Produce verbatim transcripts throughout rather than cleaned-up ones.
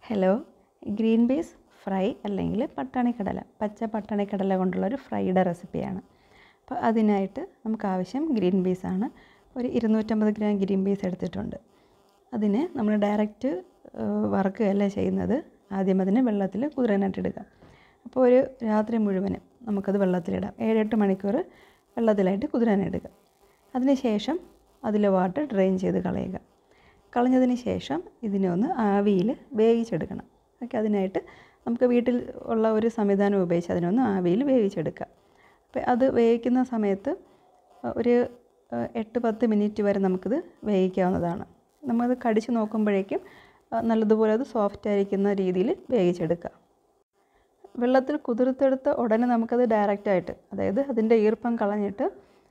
Hello, green peas fry അല്ലെങ്കിൽ പട്ടാണിക്കടല, പച്ച പട്ടാണിക്കടല കൊണ്ടുള്ളൊരു ഫ്രൈയുടെ റെസിപ്പിയാണ്. അപ്പോൾ അതിനായിട്ട് നമുക്ക് ആവശ്യം ഗ്രീൻ പീസാണ്. ഒരു ഇരുന്നൂറ്റമ്പത് ഗ്രാം ഗ്രീൻ പീസ് എടുത്തിട്ടുണ്ട്. അതിനെ നമ്മൾ ഡയറക്റ്റ് വറുക്കുകയല്ല ചെയ്യുന്നത്. ആദ്യം അതിനെ വെള്ളത്തിൽ കുതിരാനായിട്ടിടുക. അപ്പോൾ ഒരു രാത്രി മുഴുവനും നമുക്കത് വെള്ളത്തിലിടാം. ഏഴെട്ട് മണിക്കൂർ വെള്ളത്തിലായിട്ട് കുതിരാനിടുക. അതിന് ശേഷം അതിലെ വാട്ടർ ഡ്രെയിൻ ചെയ്ത് കളയുക. കളഞ്ഞതിന് ശേഷം ഇതിനെ ഒന്ന് ആവിയിൽ വേവിച്ചെടുക്കണം. ഓക്കെ, അതിനായിട്ട് നമുക്ക് വീട്ടിൽ ഉള്ള ഒരു സംവിധാനം ഉപയോഗിച്ച് അതിനൊന്ന് ആവിയിൽ വേവിച്ചെടുക്കുക. അപ്പോൾ അത് വേവിക്കുന്ന സമയത്ത് ഒരു എട്ട് പത്ത് മിനിറ്റ് വരെ നമുക്കിത് വേവിക്കാവുന്നതാണ്. നമുക്കത് കടിച്ച് നോക്കുമ്പോഴേക്കും നല്ലതുപോലെ അത് സോഫ്റ്റ് ആയിരിക്കുന്ന രീതിയിൽ വേവിച്ചെടുക്കുക. വെള്ളത്തിൽ കുതിർത്തെടുത്ത ഉടനെ നമുക്കത് ഡയറക്റ്റായിട്ട്, അതായത് അതിൻ്റെ ഈർപ്പം കളഞ്ഞിട്ട്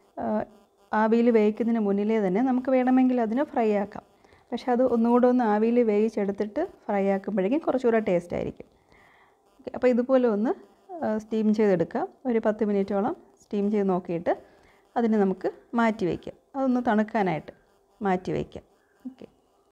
ആവിയിൽ വേവിക്കുന്നതിന് മുന്നിലേ തന്നെ നമുക്ക് വേണമെങ്കിൽ അതിനെ ഫ്രൈ ആക്കാം. പക്ഷേ അത് ഒന്നുകൂടെ ഒന്ന് ആവിയിൽ വേവിച്ചെടുത്തിട്ട് ഫ്രൈ ആക്കുമ്പോഴേക്കും കുറച്ചുകൂടെ ടേസ്റ്റ് ആയിരിക്കും. അപ്പോൾ ഇതുപോലെ ഒന്ന് സ്റ്റീം ചെയ്തെടുക്കുക. ഒരു പത്ത് മിനിറ്റോളം സ്റ്റീം ചെയ്ത് നോക്കിയിട്ട് അതിനെ നമുക്ക് മാറ്റി വയ്ക്കാം. അതൊന്ന് തണുക്കാനായിട്ട് മാറ്റി വയ്ക്കാം. ഓക്കെ,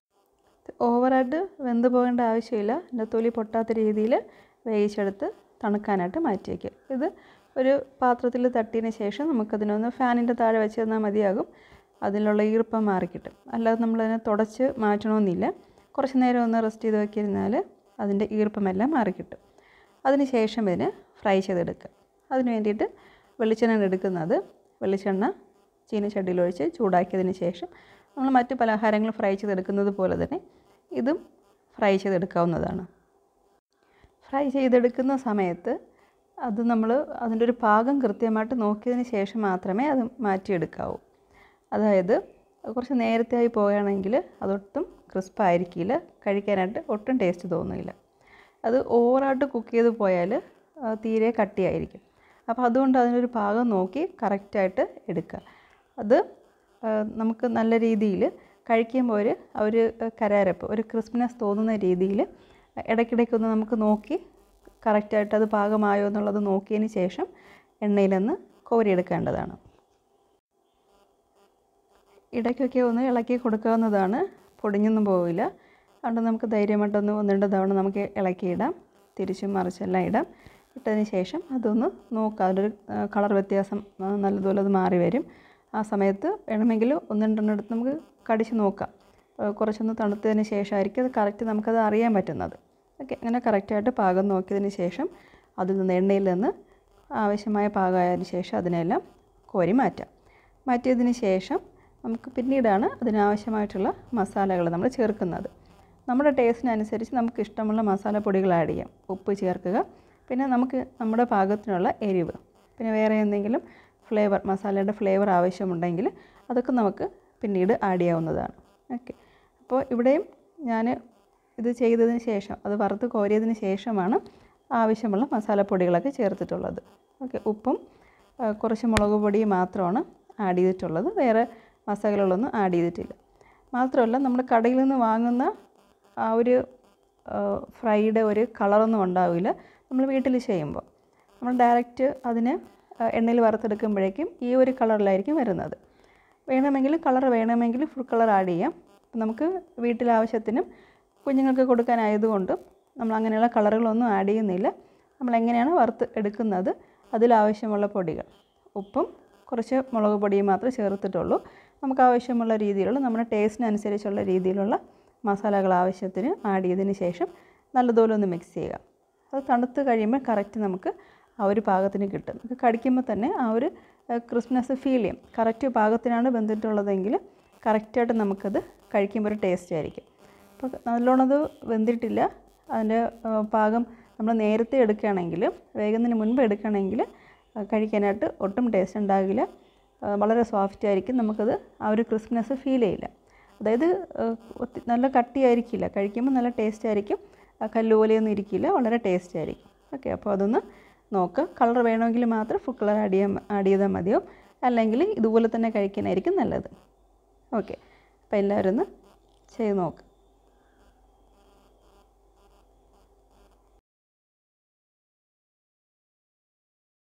ഓവറായിട്ട് വെന്ത് പോകേണ്ട ആവശ്യമില്ല. എൻ്റെ തൊലി പൊട്ടാത്ത രീതിയിൽ വേവിച്ചെടുത്ത് തണുക്കാനായിട്ട് മാറ്റി വയ്ക്കുക. ഇത് ഒരു പാത്രത്തിൽ തട്ടിയതിന് ശേഷം നമുക്കതിനൊന്ന് ഫാനിൻ്റെ താഴെ വെച്ച് തന്നാൽ മതിയാകും. അതിലുള്ള ഈർപ്പം മാറിക്കിട്ടും. അല്ലാതെ നമ്മളതിനെ തുടച്ച് മാറ്റണമെന്നില്ല. കുറച്ച് നേരം ഒന്ന് റെസ്റ്റ് ചെയ്ത് വയ്ക്കിരുന്നാൽ അതിൻ്റെ ഈർപ്പമെല്ലാം മാറിക്കിട്ടും. അതിന് ശേഷം ഇതിന് ഫ്രൈ ചെയ്തെടുക്കുക. അതിന് വേണ്ടിയിട്ട് വെളിച്ചെണ്ണ എടുക്കുന്നത്, വെളിച്ചെണ്ണ ചീനച്ചട്ടിയിലൊഴിച്ച് ചൂടാക്കിയതിന് ശേഷം നമ്മൾ മറ്റ് പലഹാരങ്ങൾ ഫ്രൈ ചെയ്തെടുക്കുന്നത് പോലെ തന്നെ ഇതും ഫ്രൈ ചെയ്തെടുക്കാവുന്നതാണ്. ഫ്രൈ ചെയ്തെടുക്കുന്ന സമയത്ത് അത് നമ്മൾ അതിൻ്റെ ഒരു പാകം കൃത്യമായിട്ട് നോക്കിയതിന് ശേഷം മാത്രമേ അത് മാറ്റിയെടുക്കാവൂ. അതായത് കുറച്ച് നേരത്തെ ആയി പോവുകയാണെങ്കിൽ അതൊട്ടും ക്രിസ്പായിരിക്കില്ല, കഴിക്കാനായിട്ട് ഒട്ടും ടേസ്റ്റ് തോന്നില്ല. അത് ഓവറായിട്ട് കുക്ക് ചെയ്ത് പോയാൽ തീരെ കട്ടിയായിരിക്കും. അപ്പോൾ അതുകൊണ്ട് അതിനൊരു പാകം നോക്കി കറക്റ്റായിട്ട് എടുക്കുക. അത് നമുക്ക് നല്ല രീതിയിൽ കഴിക്കുമ്പോൾ ഒരു ഒരു കരാരപ്പ്, ഒരു ക്രിസ്പിനെസ് തോന്നുന്ന രീതിയിൽ ഇടയ്ക്കിടയ്ക്കൊന്ന് നമുക്ക് നോക്കി കറക്റ്റായിട്ട് അത് പാകമായോ എന്നുള്ളത് നോക്കിയതിന് ശേഷം എണ്ണയിലൊന്ന് കോരിയെടുക്കേണ്ടതാണ്. ഇടയ്ക്കൊക്കെ ഒന്ന് ഇളക്കി കൊടുക്കാവുന്നതാണ്, പൊടിഞ്ഞൊന്നും പോവില്ല. അതുകൊണ്ട് നമുക്ക് ധൈര്യമായിട്ടൊന്ന് ഒന്ന് രണ്ട് തവണ നമുക്ക് ഇളക്കിയിടാം, തിരിച്ചും മറിച്ചെല്ലാം ഇടാം. ഇട്ടതിന് ശേഷം അതൊന്ന് നോക്കാം, അതിലൊരു കളർ വ്യത്യാസം നല്ലതുപോലെ അത് മാറി വരും. ആ സമയത്ത് വേണമെങ്കിൽ ഒന്ന് രണ്ടെണ്ണം എടുത്ത് നമുക്ക് കടിച്ച് നോക്കാം. കുറച്ചൊന്ന് തണുത്തതിന് ശേഷമായിരിക്കും അത് കറക്റ്റ് നമുക്കത് അറിയാൻ പറ്റുന്നത്. ഓക്കെ, അങ്ങനെ കറക്റ്റായിട്ട് പാകം നോക്കിയതിന് ശേഷം അതിൽ നിന്ന് എണ്ണയിൽ നിന്ന് ആവശ്യമായ പാകമായതിന് ശേഷം അതിനെല്ലാം കോരി മാറ്റാം. മാറ്റിയതിന് ശേഷം നമുക്ക് പിന്നീടാണ് അതിനാവശ്യമായിട്ടുള്ള മസാലകൾ നമ്മൾ ചേർക്കുന്നത്. നമ്മുടെ ടേസ്റ്റിനനുസരിച്ച് നമുക്ക് ഇഷ്ടമുള്ള മസാലപ്പൊടികൾ ആഡ് ചെയ്യാം. ഉപ്പ് ചേർക്കുക, പിന്നെ നമുക്ക് നമ്മുടെ പാകത്തിനുള്ള എരിവ്, പിന്നെ വേറെ എന്തെങ്കിലും ഫ്ലേവർ, മസാലയുടെ ഫ്ലേവർ ആവശ്യമുണ്ടെങ്കിൽ അതൊക്കെ നമുക്ക് പിന്നീട് ആഡ് ചെയ്യാവുന്നതാണ്. ഓക്കെ, അപ്പോൾ ഇവിടെയും ഞാൻ ഇത് ചെയ്തതിന് ശേഷം, അത് വറുത്ത് കോരിയതിന് ശേഷമാണ് ആവശ്യമുള്ള മസാലപ്പൊടികളൊക്കെ ചേർത്തിട്ടുള്ളത്. ഓക്കെ, ഉപ്പും കുറച്ച് മുളക് പൊടിയും മാത്രമാണ് ആഡ് ചെയ്തിട്ടുള്ളത്. വേറെ മസാലകളൊന്നും ആഡ് ചെയ്തിട്ടില്ല. മാത്രമല്ല നമ്മൾ കടയിൽ നിന്ന് വാങ്ങുന്ന ആ ഒരു ഫ്രൈയുടെ ഒരു കളറൊന്നും ഉണ്ടാവില്ല നമ്മൾ വീട്ടിൽ ചെയ്യുമ്പോൾ. നമ്മൾ ഡയറക്റ്റ് അതിനെ എണ്ണയിൽ വറുത്തെടുക്കുമ്പോഴേക്കും ഈ ഒരു കളറിലായിരിക്കും വരുന്നത്. വേണമെങ്കിൽ കളർ വേണമെങ്കിൽ ഫുഡ് കളർ ആഡ് ചെയ്യാം. നമുക്ക് വീട്ടിലാവശ്യത്തിനും കുഞ്ഞുങ്ങൾക്ക് കൊടുക്കാനായതുകൊണ്ടും നമ്മൾ അങ്ങനെയുള്ള കളറുകളൊന്നും ആഡ് ചെയ്യുന്നില്ല. നമ്മളെങ്ങനെയാണ് വറുത്ത് എടുക്കുന്നത് അതിലാവശ്യമുള്ള പൊടികൾ, ഉപ്പും കുറച്ച് മുളക് പൊടിയും മാത്രമേ ചേർത്തിട്ടുള്ളൂ. നമുക്ക് ആവശ്യമുള്ള രീതിയിലുള്ള, നമ്മുടെ ടേസ്റ്റിനനുസരിച്ചുള്ള രീതിയിലുള്ള മസാലകൾ ആവശ്യത്തിന് ആഡ് ചെയ്തതിന് ശേഷം നല്ലതുപോലെ ഒന്ന് മിക്സ് ചെയ്യുക. അത് തണുത്ത് കഴിയുമ്പോൾ കറക്റ്റ് നമുക്ക് ആ ഒരു പാകത്തിന് കിട്ടും. നമുക്ക് കടിക്കുമ്പോൾ തന്നെ ആ ഒരു ക്രിസ്പ്നെസ് ഫീൽ ചെയ്യും. കറക്റ്റ് പാകത്തിനാണ് വെന്തിട്ടുള്ളതെങ്കിൽ കറക്റ്റായിട്ട് നമുക്കത് കഴിക്കുമ്പോൾ ഒരു ടേസ്റ്റ് ആയിരിക്കും. അപ്പോൾ നല്ലോണം അത് വെന്തിട്ടില്ല, അതിൻ്റെ പാകം നമ്മൾ നേരത്തെ എടുക്കുകയാണെങ്കിൽ, വേഗുന്നതിന് മുൻപ് എടുക്കുകയാണെങ്കിൽ കഴിക്കാനായിട്ട് ഒട്ടും ടേസ്റ്റ് ഉണ്ടാകില്ല. വളരെ സോഫ്റ്റ് ആയിരിക്കും, നമുക്കത് ആ ഒരു ക്രിസ്പ്നെസ് ഫീൽ ചെയ്യില്ല. അതായത് നല്ല കട്ടിയായിരിക്കില്ല, കഴിക്കുമ്പോൾ നല്ല ടേസ്റ്റ് ആയിരിക്കും, കല്ലുപോലെയൊന്നും ഇരിക്കില്ല, വളരെ ടേസ്റ്റ് ആയിരിക്കും. ഓക്കെ, അപ്പോൾ അതൊന്ന് നോക്കുക. കളർ വേണമെങ്കിൽ മാത്രം ഫുഡ് കളർ ആഡ് ചെയ്യാൻ ആഡ് ചെയ്താൽ മതിയോ, അല്ലെങ്കിൽ ഇതുപോലെ തന്നെ കഴിക്കാനായിരിക്കും നല്ലത്. ഓക്കെ, അപ്പോൾ എല്ലാവരും ഒന്ന് ചെയ്ത് നോക്കുക.